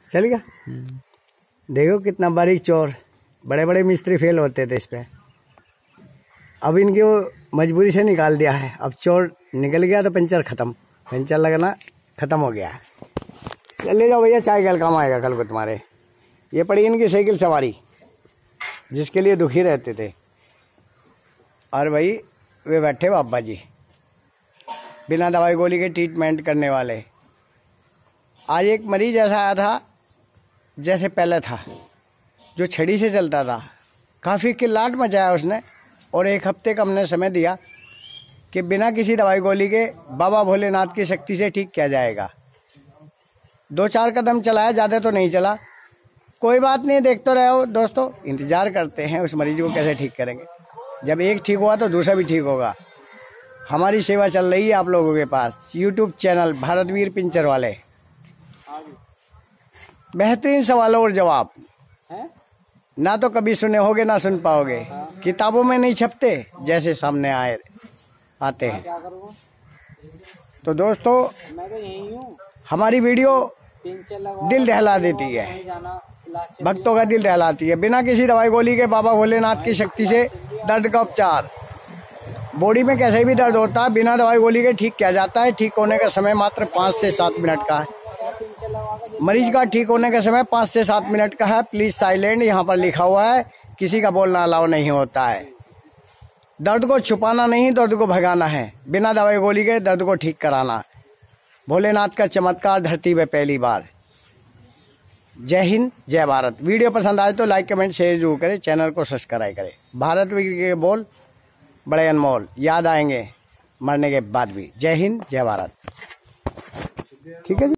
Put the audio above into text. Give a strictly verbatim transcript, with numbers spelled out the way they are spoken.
चल गया। देखो कितना बारीक चोर, बड़े बड़े मिस्त्री फेल होते थे इस पे। अब इनकी वो मजबूरी से निकाल दिया है। अब चोर निकल गया तो पंचर खत्म, पंचर लगना खत्म हो गया है। चल ले जाओ भैया, चाय कल काम आएगा कल को तुम्हारे। ये पड़ी इनकी साइकिल सवारी, जिसके लिए दुखी रहते थे। और भाई वे बैठे बाबा जी, बिना दवाई गोली के ट्रीटमेंट करने वाले। आज एक मरीज ऐसा आया था जैसे पहले था, जो छड़ी से चलता था। काफ़ी किल्लाट मचाया उसने, और एक हफ्ते का हमने समय दिया कि बिना किसी दवाई गोली के बाबा भोलेनाथ की शक्ति से ठीक किया जाएगा। दो चार कदम चलाया, ज़्यादा तो नहीं चला। कोई बात नहीं, देखते रहो दोस्तों, इंतजार करते हैं उस मरीज को कैसे ठीक करेंगे। जब एक ठीक हुआ तो दूसरा भी ठीक होगा। हमारी सेवा चल रही है आप लोगों के पास, यूट्यूब चैनल भारतवीर पिंचर वाले। बेहतरीन सवालों और जवाब है? ना तो कभी सुने होगे ना सुन पाओगे। हाँ। किताबों में नहीं छपते, जैसे सामने आए आते हैं। क्या करूँगा? तो दोस्तों मैं तो यही हूँ। हमारी वीडियो दिल दहला देती है, भक्तों का दिल दहलाती है। बिना किसी दवाई गोली के बाबा भोलेनाथ की शक्ति से दर्द का उपचार। बॉडी में कैसे भी दर्द होता है, बिना दवाई गोली के ठीक किया जाता है। ठीक होने का समय मात्र पाँच से सात मिनट का है। मरीज का ठीक होने का समय पाँच से सात मिनट का है। प्लीज साइलेंट यहाँ पर लिखा हुआ है, किसी का बोलना अलाउ नहीं होता है। दर्द को छुपाना नहीं, दर्द को भगाना है। बिना दवाई गोली के दर्द को ठीक कराना। भोलेनाथ का चमत्कार धरती पे पहली बार। जय हिंद, जय भारत। वीडियो पसंद आए तो लाइक कमेंट शेयर जरूर करें, चैनल को सब्सक्राइब करें। भारत के बोल बड़े अनमोल, याद आएंगे मरने के बाद भी। जय हिंद, जय भारत। ठीक है जी।